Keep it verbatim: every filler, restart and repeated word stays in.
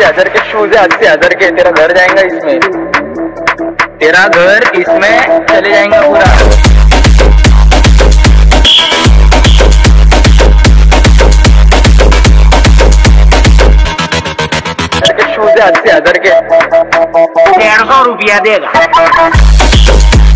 अस्सी हजार के शूज है, अस्सी हजार के। तेरा घर जाएगा इसमें, तेरा घर इसमें चले जाएगा पूरा। शूज है अस्सी हजार के, डेढ़ सौ रुपया देगा।